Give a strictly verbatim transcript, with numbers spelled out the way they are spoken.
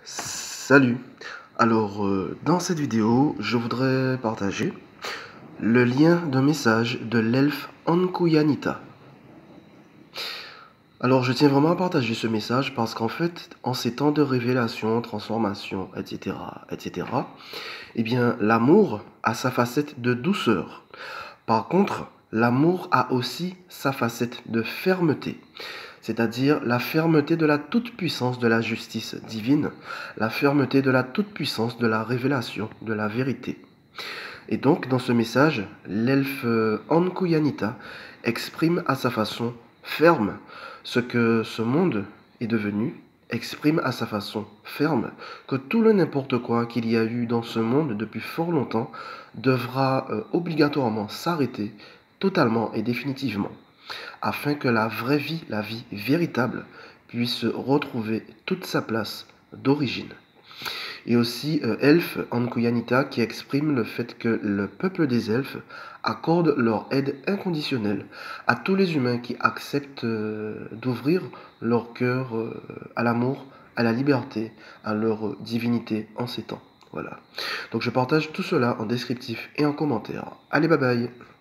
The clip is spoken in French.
Salut! Alors, euh, dans cette vidéo, je voudrais partager le lien d'un message de l'elfe Ankuyanita. Alors, je tiens vraiment à partager ce message parce qu'en fait, en ces temps de révélation, transformation, et cetera, et cetera, eh bien, l'amour a sa facette de douceur. Par contre, l'amour a aussi sa facette de fermeté, c'est-à-dire la fermeté de la toute-puissance de la justice divine, la fermeté de la toute-puissance de la révélation de la vérité. Et donc, dans ce message, l'elfe Ankuyanita exprime à sa façon ferme ce que ce monde est devenu, exprime à sa façon ferme que tout le n'importe quoi qu'il y a eu dans ce monde depuis fort longtemps devra euh, obligatoirement s'arrêter totalement et définitivement, afin que la vraie vie, la vie véritable, puisse retrouver toute sa place d'origine. Et aussi euh, Elfe Ankuyanita qui exprime le fait que le peuple des elfes accorde leur aide inconditionnelle à tous les humains qui acceptent euh, d'ouvrir leur cœur euh, à l'amour, à la liberté, à leur divinité en ces temps. Voilà. Donc je partage tout cela en descriptif et en commentaire. Allez, bye bye!